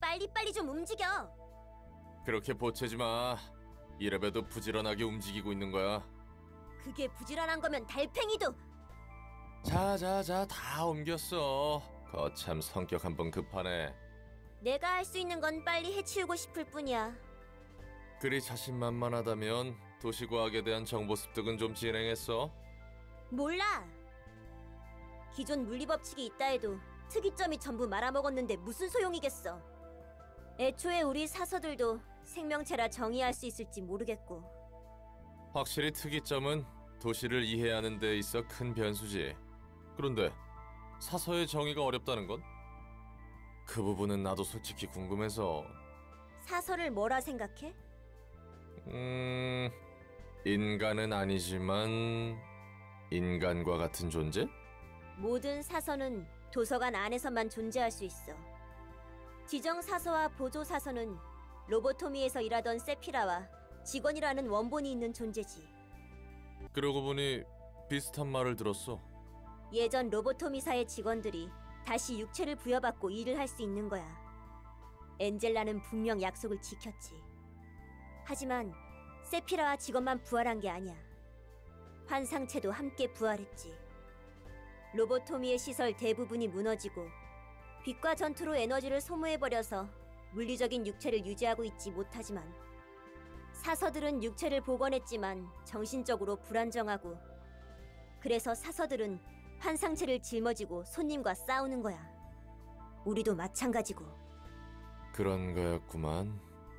빨리빨리 좀 움직여. 그렇게 보채지 마. 이래봬도 부지런하게 움직이고 있는 거야. 그게 부지런한 거면 달팽이도. 자자자, 다 옮겼어. 거참 성격 한번 급하네. 내가 할 수 있는 건 빨리 해치우고 싶을 뿐이야. 그리 자신만만하다면 도시과학에 대한 정보 습득은 좀 진행했어? 몰라. 기존 물리법칙이 있다 해도 특이점이 전부 말아먹었는데 무슨 소용이겠어. 애초에 우리 사서들도 생명체라 정의할 수 있을지 모르겠고. 확실히 특이점은 도시를 이해하는 데 있어 큰 변수지. 그런데 사서의 정의가 어렵다는 건? 그 부분은 나도 솔직히 궁금해서. 사서를 뭐라 생각해? 인간은 아니지만 인간과 같은 존재? 모든 사서는 도서관 안에서만 존재할 수 있어. 지정 사서와 보조 사서는 로보토미에서 일하던 세피라와 직원이라는 원본이 있는 존재지. 그러고 보니 비슷한 말을 들었어. 예전 로보토미사의 직원들이 다시 육체를 부여받고 일을 할 수 있는 거야. 엔젤라는 분명 약속을 지켰지. 하지만 세피라와 직원만 부활한 게 아니야. 환상체도 함께 부활했지. 로보토미의 시설 대부분이 무너지고 빛과 전투로 에너지를 소모해버려서 물리적인 육체를 유지하고 있지 못하지만, 사서들은 육체를 복원했지만 정신적으로 불안정하고, 그래서 사서들은 환상체를 짊어지고 손님과 싸우는 거야. 우리도 마찬가지고. 그런 거였구만.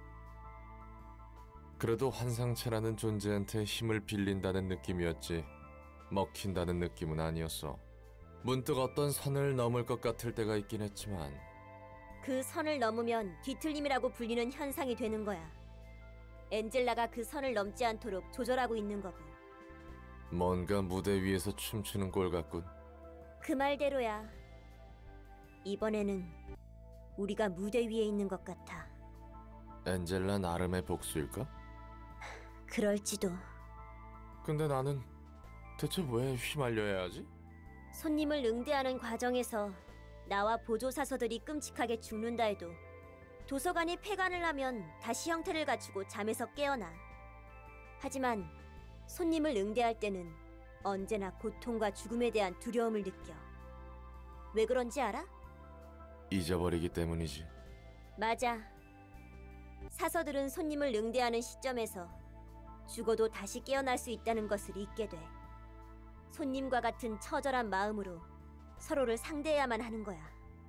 그래도 환상체라는 존재한테 힘을 빌린다는 느낌이었지 먹힌다는 느낌은 아니었어. 문득 어떤 선을 넘을 것 같을 때가 있긴 했지만, 그 선을 넘으면 뒤틀림이라고 불리는 현상이 되는 거야. 엔젤라가 그 선을 넘지 않도록 조절하고 있는 거고. 뭔가 무대 위에서 춤추는 꼴 같군. 그 말대로야. 이번에는 우리가 무대 위에 있는 것 같아. 엔젤라 나름의 복수일까? 그럴지도. 근데 나는 대체 왜 휘말려야 하지? 손님을 응대하는 과정에서 나와 보조사서들이 끔찍하게 죽는다 해도 도서관이 폐관을 하면 다시 형태를 갖추고 잠에서 깨어나. 하지만 손님을 응대할 때는 언제나 고통과 죽음에 대한 두려움을 느껴. 왜 그런지 알아? 잊어버리기 때문이지. 맞아. 사서들은 손님을 응대하는 시점에서 죽어도 다시 깨어날 수 있다는 것을 잊게 돼. 손님과 같은 처절한 마음으로 서로를 상대해야만 하는 거야.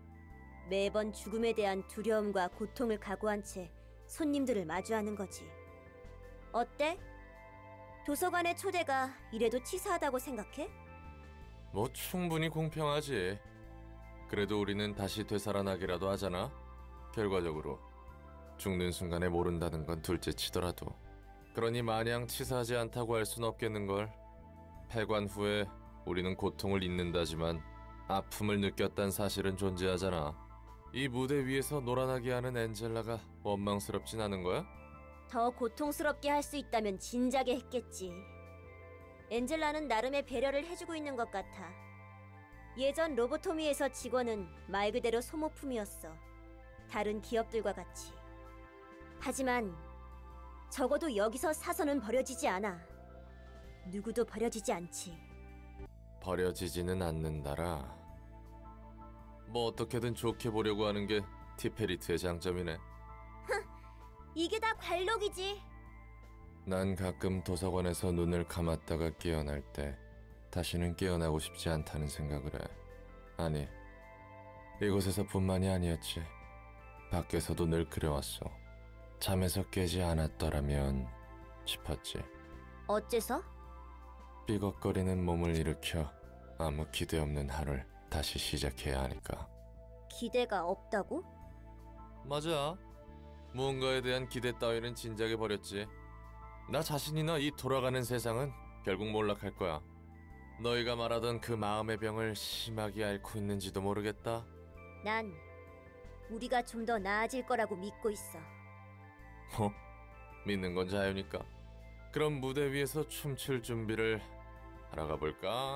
매번 죽음에 대한 두려움과 고통을 각오한 채 손님들을 마주하는 거지. 어때? 도서관의 초대가 이래도 치사하다고 생각해? 뭐 충분히 공평하지. 그래도 우리는 다시 되살아나기라도 하잖아. 결과적으로 죽는 순간에 모른다는 건 둘째 치더라도. 그러니 마냥 치사하지 않다고 할 순 없겠는걸. 폐관 후에 우리는 고통을 잊는다지만 아픔을 느꼈단 사실은 존재하잖아. 이 무대 위에서 노란하게 하는 엔젤라가 원망스럽진 않은 거야? 더 고통스럽게 할 수 있다면 진작에 했겠지. 엔젤라는 나름의 배려를 해주고 있는 것 같아. 예전 로보토미에서 직원은 말 그대로 소모품이었어. 다른 기업들과 같이. 하지만 적어도 여기서 사서는 버려지지 않아. 누구도 버려지지 않지. 버려지지는 않는다라. 뭐 어떻게든 좋게 보려고 하는 게 티페리트의 장점이네. 이게 다 관록이지. 난 가끔 도서관에서 눈을 감았다가 깨어날 때 다시는 깨어나고 싶지 않다는 생각을 해. 아니, 이곳에서뿐만이 아니었지. 밖에서도 늘 그래왔어. 잠에서 깨지 않았더라면 싶었지. 어째서? 삐걱거리는 몸을 일으켜 아무 기대 없는 하루를 다시 시작해야 하니까. 기대가 없다고? 맞아. 무언가에 대한 기대 따위는 진작에 버렸지. 나 자신이나 이 돌아가는 세상은 결국 몰락할 거야. 너희가 말하던 그 마음의 병을 심하게 앓고 있는지도 모르겠다. 난 우리가 좀 더 나아질 거라고 믿고 있어. 뭐? 믿는 건 자유니까. 그럼 무대 위에서 춤출 준비를 하러 가볼까?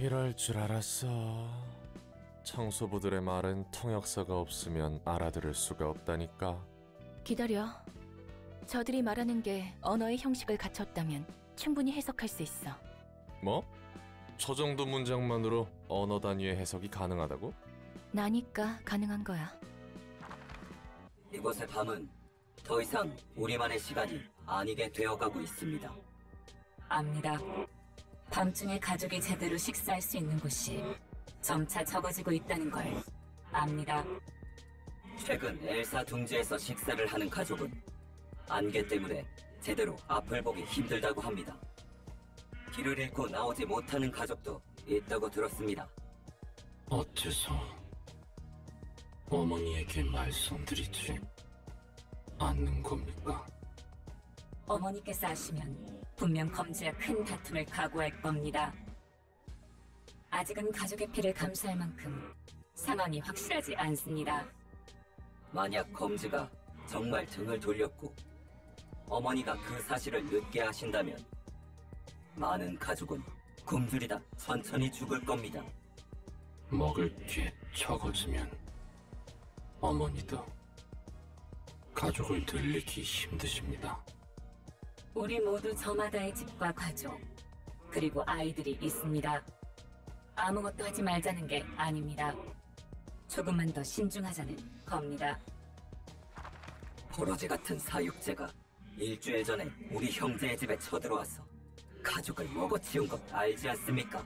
이럴 줄 알았어. 청소부들의 말은 통역사가 없으면 알아들을 수가 없다니까. 기다려. 저들이 말하는 게 언어의 형식을 갖췄다면 충분히 해석할 수 있어. 뭐? 저 정도 문장만으로 언어 단위의 해석이 가능하다고? 나니까 가능한 거야. 이곳의 밤은 더 이상 우리만의 시간이 아니게 되어가고 있습니다. 압니다. 밤중에 가족이 제대로 식사할 수 있는 곳이 점차 적어지고 있다는 걸 압니다. 최근 엘사 둥지에서 식사를 하는 가족은 안개 때문에 제대로 앞을 보기 힘들다고 합니다. 길을 잃고 나오지 못하는 가족도 있다고 들었습니다. 어째서 어머니에게 말씀드리지 않는 겁니까? 어머니께서 아시면 분명 검지와 큰 다툼을 각오할 겁니다. 아직은 가족의 피를 감수할 만큼 상황이 확실하지 않습니다. 만약 검지가 정말 등을 돌렸고 어머니가 그 사실을 늦게 하신다면 많은 가족은 굶주리다 천천히 죽을 겁니다. 먹을 게 적어지면 어머니도 가족을 늘리기 힘드십니다. 우리 모두 저마다의 집과 가족, 그리고 아이들이 있습니다. 아무것도 하지 말자는 게 아닙니다. 조금만 더 신중하자는 겁니다. 버러지 같은 사육제가 일주일 전에 우리 형제의 집에 쳐들어와서 가족을 먹어치운 것 알지 않습니까?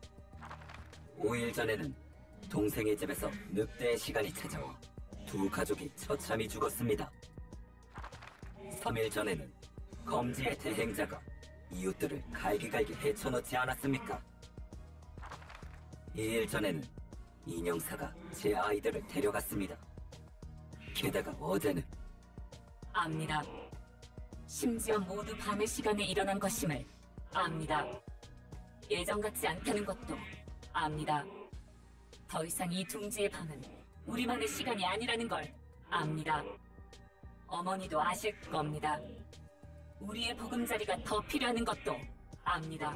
5일 전에는 동생의 집에서 늑대의 시간이 찾아와 두 가족이 처참히 죽었습니다. 3일 전에는 검지의 대행자가 이웃들을 갈기갈기 헤쳐놓지 않았습니까? 2일 전에는 인형사가 제 아이들을 데려갔습니다. 게다가 어제는 압니다. 심지어 모두 밤의 시간에 일어난 것임을 압니다. 예전 같지 않다는 것도 압니다. 더 이상 이 둥지의 밤은 우리만의 시간이 아니라는 걸 압니다. 어머니도 아실 겁니다. 우리의 보금자리가 더 필요하는 것도 압니다.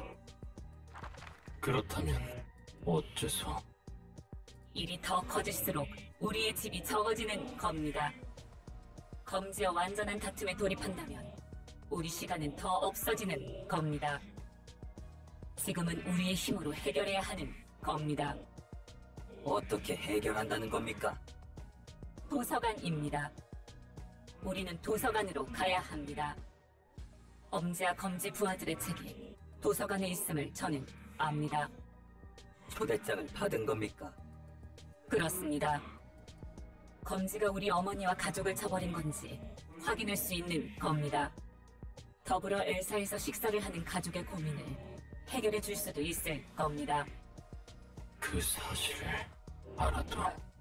그렇다면 어째서 일이 더 커질수록 우리의 집이 적어지는 겁니다. 검지와 완전한 다툼에 돌입한다면 우리 시간은 더 없어지는 겁니다. 지금은 우리의 힘으로 해결해야 하는 겁니다. 어떻게 해결한다는 겁니까? 도서관입니다. 우리는 도서관으로 가야 합니다. 엄지와 검지 부하들의 책이 도서관에 있음을 저는 압니다. 초대장을 받은 겁니까? 그렇습니다. 검지가 우리 어머니와 가족을 쳐버린 건지 확인할 수 있는 겁니다. 더불어 엘사에서 식사를 하는 가족의 고민을 해결해 줄 수도 있을 겁니다. 그 사실을 알아도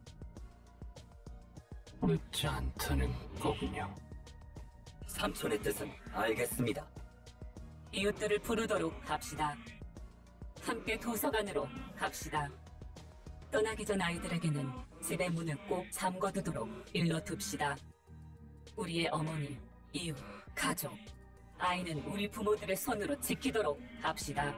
늦지 않다는 거군요. 삼촌의 뜻은 알겠습니다. 이웃들을 부르도록 합시다. 함께 도서관으로 갑시다. 떠나기 전 아이들에게는 집의 문을 꼭 잠궈두도록 일러둡시다. 우리의 어머니, 이웃, 가족, 아이는 우리 부모들의 손으로 지키도록 합시다.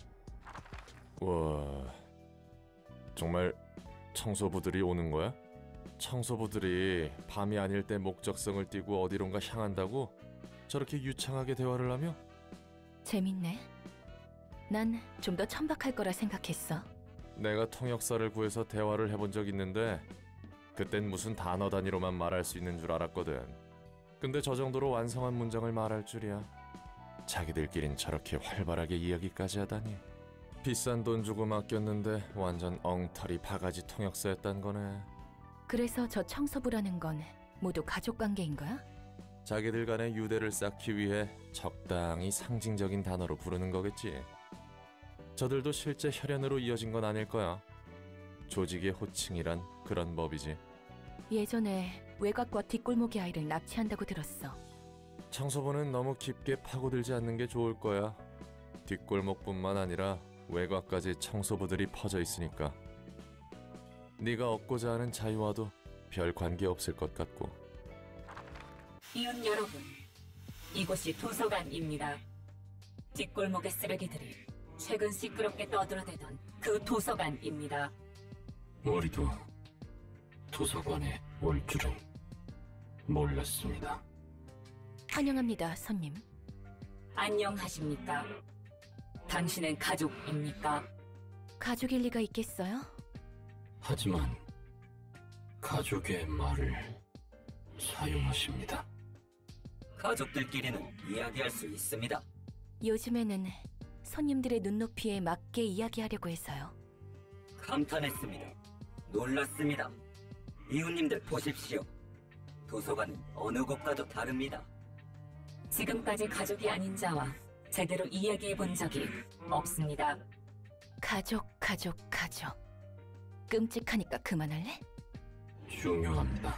와, 정말 청소부들이 오는 거야? 청소부들이 밤이 아닐 때 목적성을 띠고 어디론가 향한다고? 저렇게 유창하게 대화를 하며? 재밌네. 난 좀 더 천박할 거라 생각했어. 내가 통역사를 구해서 대화를 해본 적 있는데 그땐 무슨 단어 단위로만 말할 수 있는 줄 알았거든. 근데 저 정도로 완성한 문장을 말할 줄이야. 자기들끼린 저렇게 활발하게 이야기까지 하다니. 비싼 돈 주고 맡겼는데 완전 엉터리 바가지 통역사였단 거네. 그래서 저 청소부라는 건 모두 가족 관계인 거야? 자기들 간의 유대를 쌓기 위해 적당히 상징적인 단어로 부르는 거겠지. 저들도 실제 혈연으로 이어진 건 아닐 거야. 조직의 호칭이란 그런 법이지. 예전에 외곽과 뒷골목의 아이를 납치한다고 들었어. 청소부는 너무 깊게 파고들지 않는 게 좋을 거야. 뒷골목뿐만 아니라 외곽까지 청소부들이 퍼져 있으니까. 네가 얻고자 하는 자유와도 별 관계 없을 것 같고. 이웃 여러분, 이곳이 도서관입니다. 뒷골목의 쓰레기들이 최근 시끄럽게 떠들어대던 그 도서관입니다. 우리도 도서관에 올 줄은 몰랐습니다. 환영합니다, 손님. 안녕하십니까? 당신은 가족입니까? 가족일 리가 있겠어요? 하지만 가족의 말을 사용하십니다. 가족들끼리는 이야기할 수 있습니다. 요즘에는 손님들의 눈높이에 맞게 이야기하려고 해서요. 감탄했습니다. 놀랐습니다. 이웃님들 보십시오. 도서관은 어느 곳과도 다릅니다. 지금까지 가족이 아닌 자와 제대로 이야기해 본 적이 없습니다. 가족. 끔찍하니까 그만할래? 중요합니다.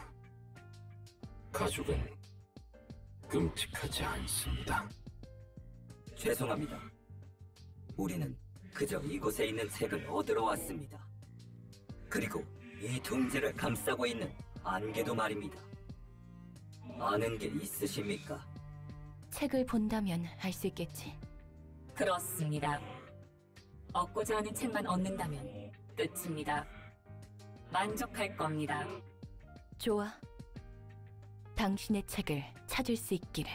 가족은 끔찍하지 않습니다. 죄송합니다. 우리는 그저 이곳에 있는 책을 얻으러 왔습니다. 그리고 이 둥지를 감싸고 있는 안개도 말입니다. 아는 게 있으십니까? 책을 본다면 알 수 있겠지. 그렇습니다. 얻고자 하는 책만 얻는다면 끝입니다. 만족할 겁니다. 좋아. 당신의 책을 찾을 수 있기를.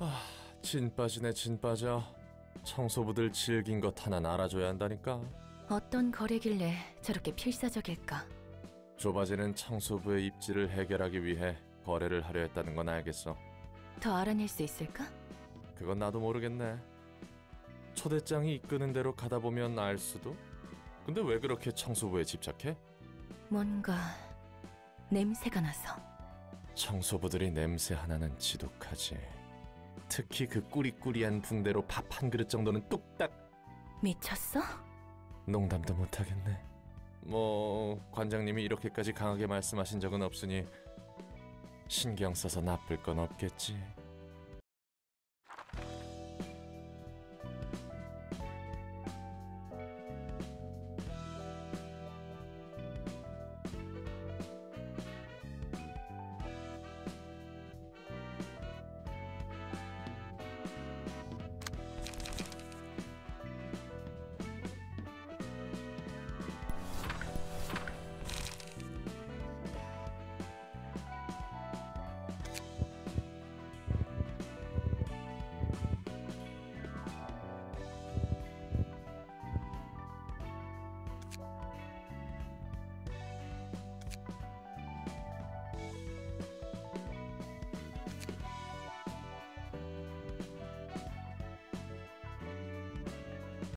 진 빠지네 진 빠져. 청소부들 질긴 것 하나는 알아줘야 한다니까. 어떤 거래길래 저렇게 필사적일까? 좁아지는 청소부의 입지를 해결하기 위해 거래를 하려 했다는 건 알겠어. 더 알아낼 수 있을까? 그건 나도 모르겠네. 초대장이 이끄는 대로 가다 보면 알 수도? 근데 왜 그렇게 청소부에 집착해? 뭔가 냄새가 나서. 청소부들이 냄새 하나는 지독하지. 특히 그 꾸리꾸리한 붕대로 밥 한 그릇 정도는 뚝딱. 미쳤어? 농담도 못하겠네. 뭐 관장님이 이렇게까지 강하게 말씀하신 적은 없으니 신경 써서 나쁠 건 없겠지.